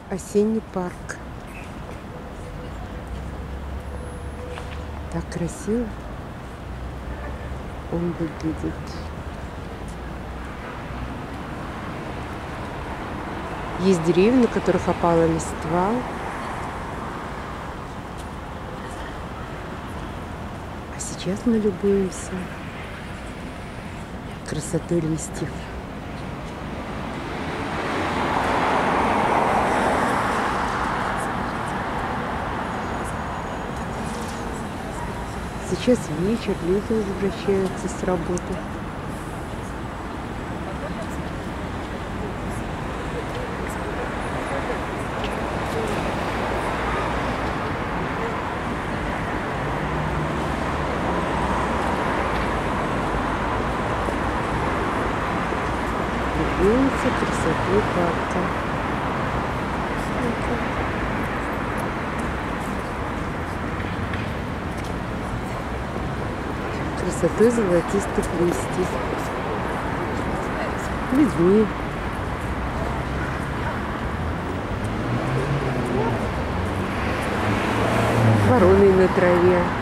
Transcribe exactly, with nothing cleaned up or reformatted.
Осенний парк. Так красиво он выглядит. Есть деревья, на которых опала листва. А сейчас мы любуемся красотой листьев. Сейчас вечер, люди возвращаются с работы. Любуемся красотой парка. Красотой золотистых листьев. Людьми. Вороной на траве.